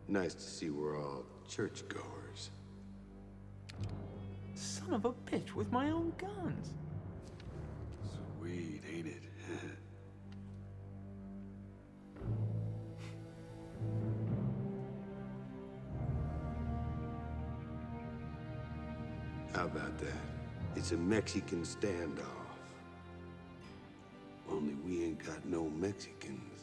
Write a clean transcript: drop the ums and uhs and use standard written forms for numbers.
Nice to see we're all churchgoers. Son of a bitch with my own guns. Sweet, ain't it? How about that? It's a Mexican standoff. Only we ain't got no Mexicans.